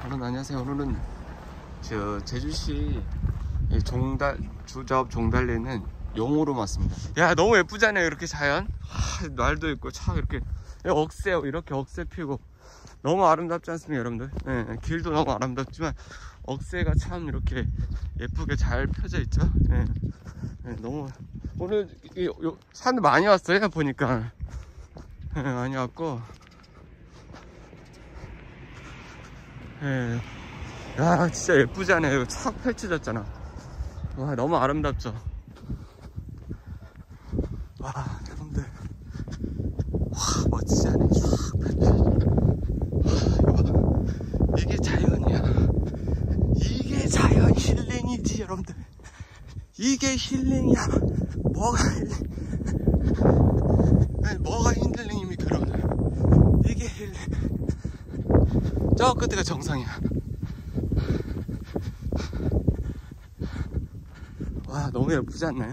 여러분 안녕하세요. 오늘은 저 제주시 주저업 종달리에 있는 용호로 왔습니다. 야, 너무 예쁘잖아요. 이렇게 자연. 날도 있고 참 이렇게 이렇게 억새 피고 너무 아름답지 않습니까, 여러분들? 네, 길도 너무 아름답지만 억새가 참 이렇게 예쁘게 잘 펴져 있죠. 네, 네, 너무 오늘 사람들 많이 왔어요. 보니까 네, 많이 왔고. 예. 야, 진짜 예쁘지 않아요? 착 펼쳐졌잖아. 와, 너무 아름답죠? 와, 여러분들. 와, 멋지지 않아요? 쫙 펼쳐져. 와, 이거. 이게 자연이야. 이게 자연 힐링이지, 여러분들. 이게 힐링이야. 뭐가 힐링? 아니, 뭐가 힐링입니까, 여러분들? 이게 힐링. 저 끝에가 정상이야. 와, 너무 예쁘지 않나요?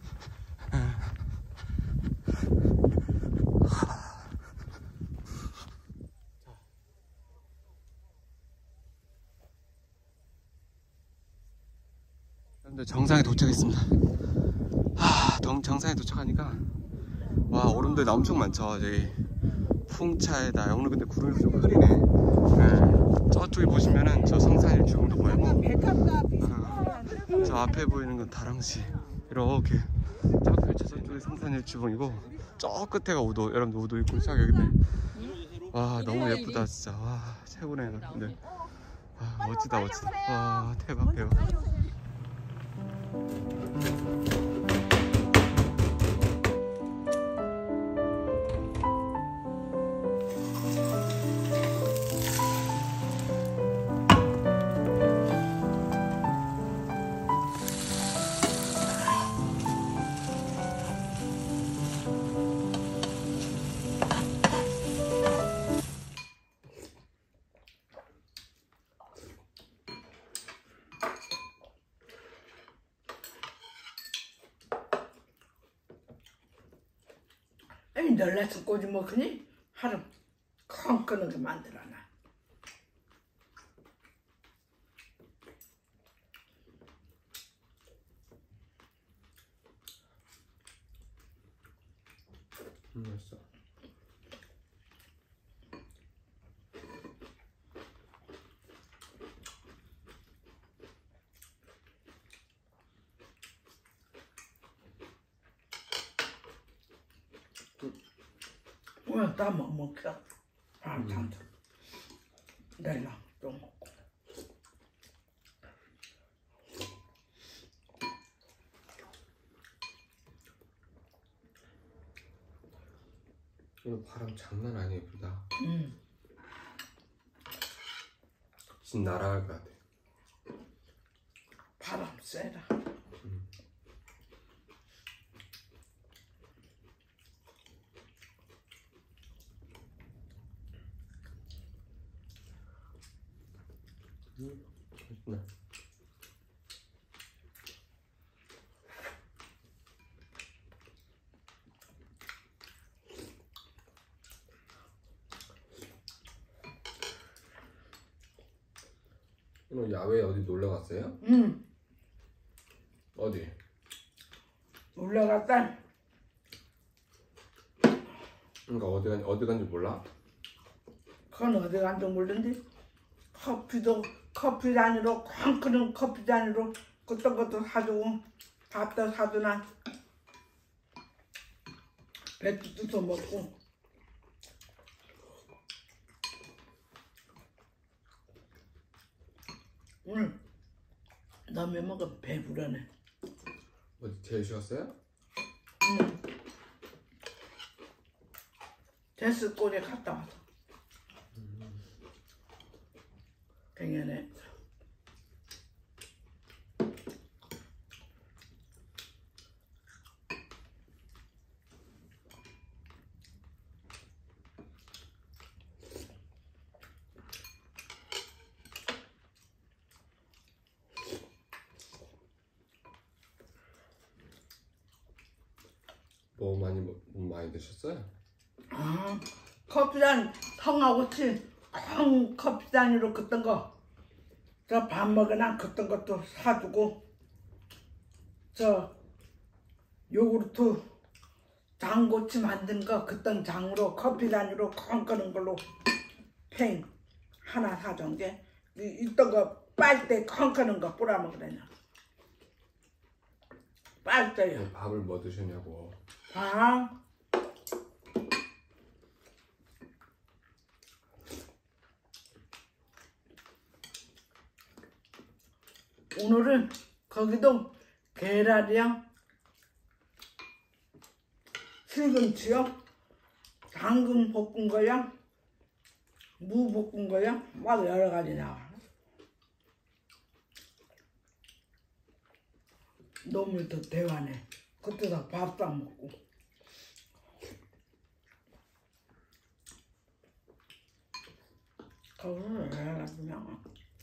여러분들 정상에 도착했습니다. 정상에 도착하니까 와, 오름들이 엄청 많죠. 저기 풍차에다. 오늘 근데 구름이 좀 흐리네. 네. 저쪽에 보시면은 저 성산일주공도 보이고, 저 앞에 보이는 건 다랑시. 이렇게 쫙 펼쳐서 저쪽에 성산일주공이고, 저 끝에가 우도. 여러분들 우도 있고 쫙 여기 있네. 와, 너무 예쁘다 진짜. 와, 최고네요 여러분들. 와, 멋지다. 와, 대박. 놀라서 꼬지 먹으니 하루 콩 끄는 거 만들어놔. 맛있어. 오늘 다 먹자. 참 내일 또 먹고. 오늘 바람 장난 아니에요. 예쁘다. 진 날아갈 것 같아. 바람 세다. 맛있네. 오늘 야외에 어디 놀러 갔어요? 어디? 올라갔다. 그러니까 어디 간지 몰라? 그건 어디 간지 모르는데 커피 잔으로 쾅 끓는 커피 잔으로 그딴 것도 사주고 밥도 사주나 배도 뜯어 먹고. 오늘 너무 먹으면 배부르네. 어디 제일 쉬웠어요? 데스골에 갔다 와서 백년에 뭐 많이 드셨어요? 커피잔 성하고 친 콩 커피잔으로 긋던 거 저 밥 먹으나 그딴 것도 사주고 저 요구르트 장고치 만든 거 그딴 장으로 커피 단위로 컹거는 걸로 팽 하나 사준 게 있던 거 빨대 컹거는 거 뿌려 먹으려냐 빨대요. 밥을 뭐 드셨냐고. 밥 오늘은 거기도 계란이랑 시금치요, 당근 볶은 거야, 무 볶은 거야, 막 여러 가지 나와. 너무 더 대화네. 그때다 밥도 안 먹고. 거기서 내가 그냥.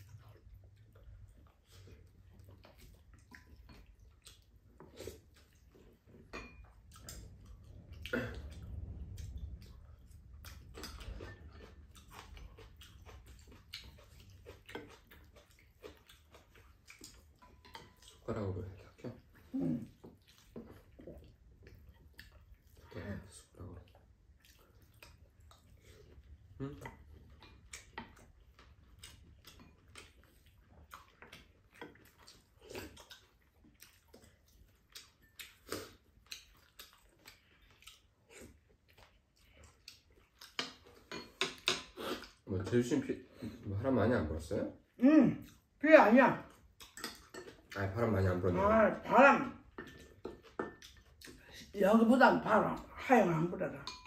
숟가락으로 이렇게 할게요. 응. 숟가락으로. 응? 뭐 제주씨 뭐 바람 많이 안 불었어요? 응, 그게 아니야. 아니 바람 많이 안 불었네. 아, 바람. 여기보단 바람 하영 안 불어라.